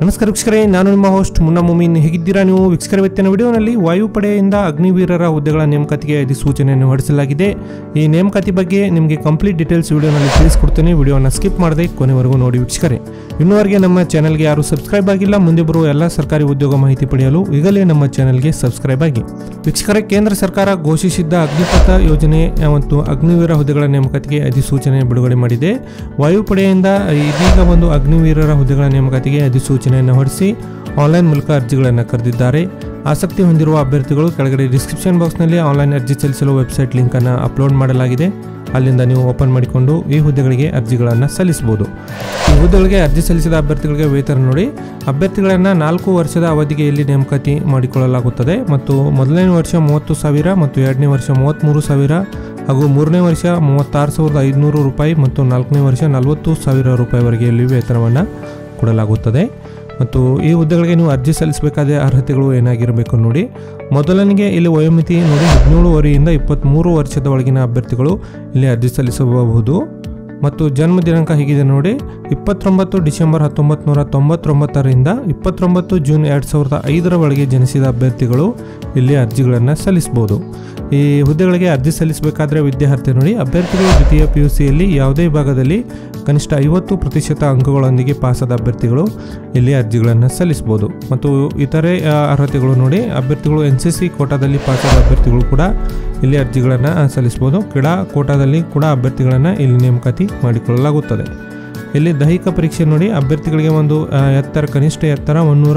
ನಮಸ್ಕಾರ ವೀಕ್ಷಕರೇ, ನಾನು ನಿಮ್ಮ ಹೋಸ್ಟ್ ಮುನ್ನಾ ಮುಮೀನ್. ಹೇಗಿದ್ದೀರಾ ನೀವು ವೀಕ್ಷಕರೇ? ಇವತ್ತಿನ ವಿಡಿಯೋನಲ್ಲಿ ವಾಯುಪಡೆಯಿಂದ ಅಗ್ನಿವೀರರ ಹುದ್ದೆಗಳ ನೇಮಕಾತಿಗೆ ಅಧಿಸೂಚನೆಯನ್ನು ಹೊರಡಿಸಲಾಗಿದೆ. ಈ ನೇಮಕಾತಿ ಬಗ್ಗೆ ನಿಮಗೆ ಕಂಪ್ಲೀಟ್ ಡೀಟೇಲ್ಸ್ ವಿಡಿಯೋನಲ್ಲಿ ತಿಳಿಸ್ಕೊಡ್ತೀನಿ. ವಿಡಿಯೋನ ಸ್ಕಿಪ್ ಮಾಡದೆ ಕೊನೆವರೆಗೂ ನೋಡಿ ವೀಕ್ಷಕರೇ. ಇನ್ನೂವರೆಗೆ ನಮ್ಮ ಚಾನಲ್ಗೆ ಯಾರು ಸಬ್ಸ್ಕ್ರೈಬ್ ಆಗಿಲ್ಲ, ಮುಂದೆ ಬರುವ ಎಲ್ಲ ಸರ್ಕಾರಿ ಉದ್ಯೋಗ ಮಾಹಿತಿ ಪಡೆಯಲು ಈಗಲೇ ನಮ್ಮ ಚಾನಲ್ಗೆ ಸಬ್ಸ್ಕ್ರೈಬ್ ಆಗಿ. ವೀಕ್ಷಕರೇ, ಕೇಂದ್ರ ಸರ್ಕಾರ ಘೋಷಿಸಿದ್ದ ಅಗ್ನಿಪಥ ಯೋಜನೆ ಮತ್ತು ಅಗ್ನಿವೀರ ಹುದ್ದೆಗಳ ನೇಮಕಾತಿಗೆ ಅಧಿಸೂಚನೆ ಬಿಡುಗಡೆ ಮಾಡಿದೆ. ವಾಯುಪಡೆಯಿಂದ ಇದೀಗ ಒಂದು ಅಗ್ನಿವೀರರ ಹುದ್ದೆಗಳ ನೇಮಕಾತಿಗೆ ಅಧಿಸೂಚನೆಯನ್ನು ಹೊರಡಿಸಿ ಆನ್ಲೈನ್ ಮೂಲಕ ಅರ್ಜಿಗಳನ್ನು ಕರೆದಿದ್ದಾರೆ. ಆಸಕ್ತಿ ಹೊಂದಿರುವ ಅಭ್ಯರ್ಥಿಗಳು ಕೆಳಗಡೆ ಡಿಸ್ಕ್ರಿಪ್ಷನ್ ಬಾಕ್ಸ್ನಲ್ಲಿ ಆನ್ಲೈನ್ ಅರ್ಜಿ ಸಲ್ಲಿಸಲು ವೆಬ್ಸೈಟ್ ಲಿಂಕನ್ನು ಅಪ್ಲೋಡ್ ಮಾಡಲಾಗಿದೆ. ಅಲ್ಲಿಂದ ನೀವು ಓಪನ್ ಮಾಡಿಕೊಂಡು ಈ ಹುದ್ದೆಗಳಿಗೆ ಅರ್ಜಿಗಳನ್ನು ಸಲ್ಲಿಸಬಹುದು. ಈ ಹುದ್ದೆಗಳಿಗೆ ಅರ್ಜಿ ಸಲ್ಲಿಸಿದ ಅಭ್ಯರ್ಥಿಗಳಿಗೆ ವೇತನ ನೋಡಿ, ಅಭ್ಯರ್ಥಿಗಳನ್ನು 4 ವರ್ಷದ ಅವಧಿಗೆ ಇಲ್ಲಿ ನೇಮಕಾತಿ ಮಾಡಿಕೊಳ್ಳಲಾಗುತ್ತದೆ ಮತ್ತು ಮೊದಲನೇ ವರ್ಷ 30,000 ಮತ್ತು ಎರಡನೇ ವರ್ಷ 33,000 ಹಾಗೂ ಮೂರನೇ ವರ್ಷ 36,500 ರೂಪಾಯಿ ಮತ್ತು ನಾಲ್ಕನೇ ವರ್ಷ 40,000 ರೂಪಾಯಿವರೆಗೆ ಇಲ್ಲಿ ವೇತನವನ್ನು ಕೊಡಲಾಗುತ್ತದೆ. ಮತ್ತು ಈ ಹುದ್ದೆಗಳಿಗೆ ನೀವು ಅರ್ಜಿ ಸಲ್ಲಿಸಬೇಕಾದ ಅರ್ಹತೆಗಳು ಏನಾಗಿರಬೇಕು ನೋಡಿ. ಮೊದಲನಿಗೆ ಇಲ್ಲಿ ವಯೋಮಿತಿ ನೋಡಿ 17 ವರ್ಷದಿಂದ 23 ವರ್ಷದ ಒಳಗಿನ ಅಭ್ಯರ್ಥಿಗಳು ಇಲ್ಲಿ ಅರ್ಜಿ ಸಲ್ಲಿಸಬಹುದು. ಮತ್ತು ಜನ್ಮ ದಿನಾಂಕ ಹೀಗಿದೆ ನೋಡಿ, 29 ಡಿಸೆಂಬರ್ 1999ರಿಂದ 29 ಜೂನ್ 2005 ಒಳಗೆ ಜನಿಸಿದ ಅಭ್ಯರ್ಥಿಗಳು ಇಲ್ಲಿ ಅರ್ಜಿಗಳನ್ನು ಸಲ್ಲಿಸಬಹುದು. ಈ ಹುದ್ದೆಗಳಿಗೆ ಅರ್ಜಿ ಸಲ್ಲಿಸಬೇಕಾದ್ರೆ ವಿದ್ಯಾರ್ಥಿ ನೋಡಿ, ಅಭ್ಯರ್ಥಿಗಳು ದ್ವಿತೀಯ PUCಯಲ್ಲಿ ಯಾವುದೇ ಭಾಗದಲ್ಲಿ ಕನಿಷ್ಠ 50% ಅಂಕಗಳೊಂದಿಗೆ ಪಾಸಾದ ಅಭ್ಯರ್ಥಿಗಳು ಇಲ್ಲಿ ಅರ್ಜಿಗಳನ್ನು ಸಲ್ಲಿಸಬಹುದು. ಮತ್ತು ಇತರೆ ಅರ್ಹತೆಗಳು ನೋಡಿ, ಅಭ್ಯರ್ಥಿಗಳು NCC ಕೋಟಾದಲ್ಲಿ ಪಾಸಾದ ಅಭ್ಯರ್ಥಿಗಳು ಕೂಡ ಇಲ್ಲಿ ಅರ್ಜಿಗಳನ್ನು ಸಲ್ಲಿಸಬಹುದು. ಕ್ರೀಡಾ ಕೋಟಾದಲ್ಲಿ ಕೂಡ ಅಭ್ಯರ್ಥಿಗಳನ್ನು ಇಲ್ಲಿ ನೇಮಕಾತಿ ಮಾಡಿಕೊಳ್ಳಲಾಗುತ್ತದೆ. ಇಲ್ಲಿ ದೈಹಿಕ ಪರೀಕ್ಷೆ ನೋಡಿ, ಅಭ್ಯರ್ಥಿಗಳಿಗೆ ಒಂದು ಕನಿಷ್ಠ ಎತ್ತರ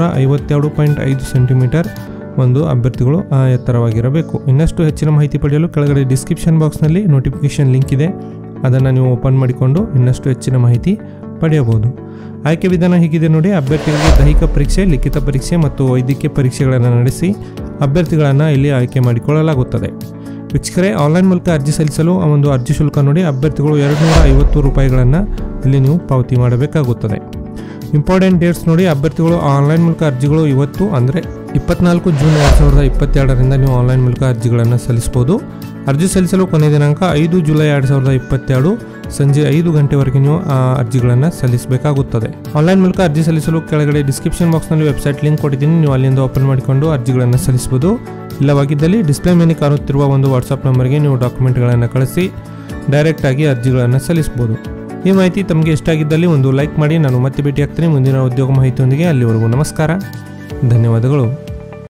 152.5 ಸೆಂಟಿಮೀಟರ್ ಒಂದು ಅಭ್ಯರ್ಥಿಗಳು ಎತ್ತರವಾಗಿರಬೇಕು. ಇನ್ನಷ್ಟು ಹೆಚ್ಚಿನ ಮಾಹಿತಿ ಪಡೆಯಲು ಕೆಳಗಡೆ ಡಿಸ್ಕ್ರಿಪ್ಷನ್ ಬಾಕ್ಸ್ನಲ್ಲಿ ನೋಟಿಫಿಕೇಶನ್ ಲಿಂಕ್ ಇದೆ, ಅದನ್ನು ನೀವು ಓಪನ್ ಮಾಡಿಕೊಂಡು ಇನ್ನಷ್ಟು ಹೆಚ್ಚಿನ ಮಾಹಿತಿ ಪಡೆಯಬಹುದು. ಆಯ್ಕೆ ವಿಧಾನ ಹೀಗಿದೆ ನೋಡಿ, ಅಭ್ಯರ್ಥಿಗಳಿಗೆ ದೈಹಿಕ ಪರೀಕ್ಷೆ, ಲಿಖಿತ ಪರೀಕ್ಷೆ ಮತ್ತು ವೈದ್ಯಕೀಯ ಪರೀಕ್ಷೆಗಳನ್ನು ನಡೆಸಿ ಅಭ್ಯರ್ಥಿಗಳನ್ನು ಇಲ್ಲಿ ಆಯ್ಕೆ ಮಾಡಿಕೊಳ್ಳಲಾಗುತ್ತದೆ. ವೀಕ್ಷಕರೇ, ಆನ್ಲೈನ್ ಮೂಲಕ ಅರ್ಜಿ ಸಲ್ಲಿಸಲು ಒಂದು ಅರ್ಜಿ ಶುಲ್ಕ ನೋಡಿ, ಅಭ್ಯರ್ಥಿಗಳು 250 ರೂಪಾಯಿಗಳನ್ನು ಇಲ್ಲಿ ನೀವು ಪಾವತಿ ಮಾಡಬೇಕಾಗುತ್ತದೆ. ಇಂಪಾರ್ಟೆಂಟ್ ಡೇಟ್ಸ್ ನೋಡಿ, ಅಭ್ಯರ್ಥಿಗಳು ಆನ್ಲೈನ್ ಮೂಲಕ ಅರ್ಜಿಗಳು ಇವತ್ತು ಅಂದರೆ 24 ಜೂನ್ 2022ರಿಂದ ನೀವು ಆನ್ಲೈನ್ ಮೂಲಕ ಅರ್ಜಿಗಳನ್ನು ಸಲ್ಲಿಸಬಹುದು. ಅರ್ಜಿ ಸಲ್ಲಿಸಲು ಕೊನೆಯ ದಿನಾಂಕ 5 ಜುಲೈ 2022 ಸಂಜೆ 5 ಗಂಟೆವರೆಗೆ ನೀವು ಅರ್ಜಿಗಳನ್ನು ಸಲ್ಲಿಸಬೇಕಾಗುತ್ತದೆ. ಆನ್ಲೈನ್ ಮೂಲಕ ಅರ್ಜಿ ಸಲ್ಲಿಸಲು ಕೆಳಗಡೆ ಡಿಸ್ಕ್ರಿಪ್ಷನ್ ಬಾಕ್ಸ್ನಲ್ಲಿ ವೆಬ್ಸೈಟ್ ಲಿಂಕ್ ಕೊಟ್ಟಿದ್ದೀನಿ, ನೀವು ಅಲ್ಲಿಂದ ಓಪನ್ ಮಾಡಿಕೊಂಡು ಅರ್ಜಿಗಳನ್ನು ಸಲ್ಲಿಸಬಹುದು. ಇಲ್ಲವಾಗಿದ್ದಲ್ಲಿ ಡಿಸ್ಪ್ಲೇ ಮೇಲೆ ಕಾಣುತ್ತಿರುವ ಒಂದು ವಾಟ್ಸಪ್ ನಂಬರ್ಗೆ ನೀವು ಡಾಕ್ಯುಮೆಂಟ್ಗಳನ್ನು ಕಳಿಸಿ ಡೈರೆಕ್ಟಾಗಿ ಅರ್ಜಿಗಳನ್ನು ಸಲ್ಲಿಸಬಹುದು. ಈ ಮಾಹಿತಿ ತಮಗೆ ಇಷ್ಟ ಆಗಿದ್ದಲ್ಲಿ ಒಂದು ಲೈಕ್ ಮಾಡಿ. ನಾನು ಮತ್ತೆ ಭೇಟಿ ಆಗ್ತೀನಿ ಮುಂದಿನ ಉದ್ಯೋಗ ಮಾಹಿತಿಯೊಂದಿಗೆ. ಅಲ್ಲಿವರೆಗೂ ನಮಸ್ಕಾರ, ಧನ್ಯವಾದಗಳು.